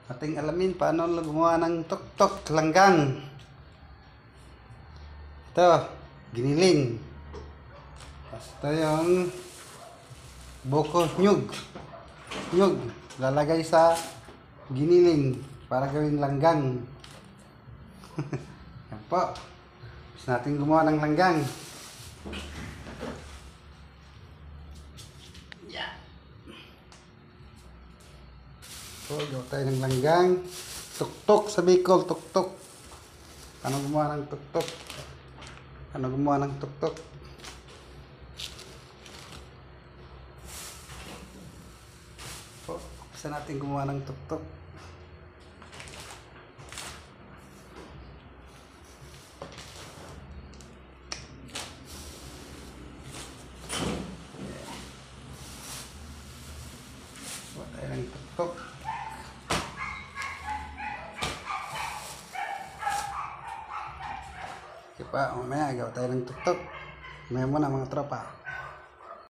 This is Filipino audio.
Ating alamin paano gumawa ng tuktok langgang. Ito, giniling. Basta yung buko nyug. Nyug, lalagay sa giniling para gawing langgang. Yan po. Gusto natin gumawa ng langgang. Yeah. So, gawa tayo ng langgang. Tuktok sa Bicol, tuktok. Paano gumawa ng tuktok? Paano gumawa ng tuktok? So, gusto natin gumawa ng tuktok. Gawa tayo ng tuktok. Okay pa, mamaya gawa tayo ng tuktok. Mamaya muna mga tropa.